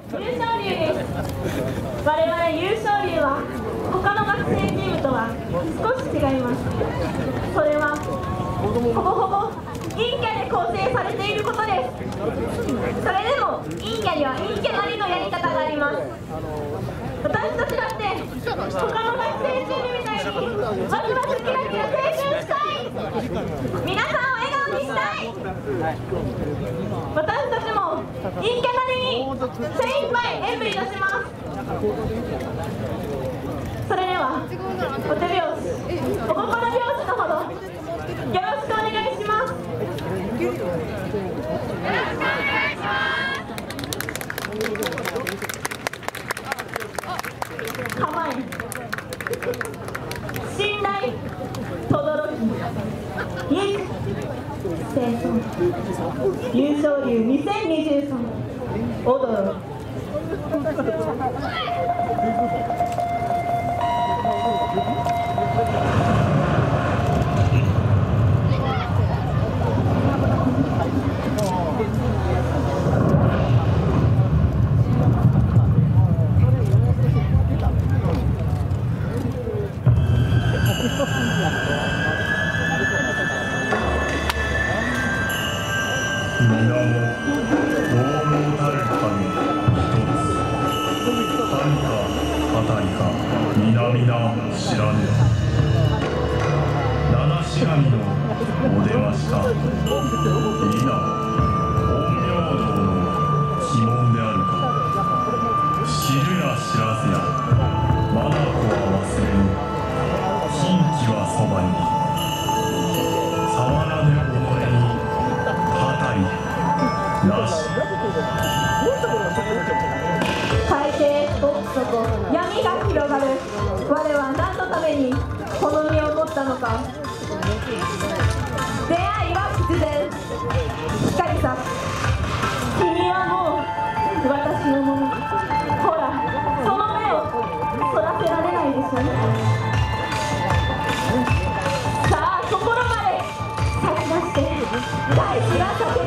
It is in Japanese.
優勝竜です。我々優勝竜は他の学生チームとは少し違います。それはほぼほぼ陰キャで構成されていることです。それでも陰キャには陰キャなりのやり方があります。私たちだって他の学生チームみたいにワクワクキラキラ青春したい、皆さんを笑顔にしたい。私たちも陰キャなりに精一杯演舞いたします。それではお手拍子、お心拍子のほどよろしくお願いします。よろしくお願いします。構え、信頼、とどろき、行く、生存、優勝竜2023、踊ろう。闇が広がる。我は何のためにこの身を持ったのか。出会いは必然。光さん、君はもう私のもの。ほら、その目をそらせられないでしょ。さあ、心まで咲き出して大地が咲く。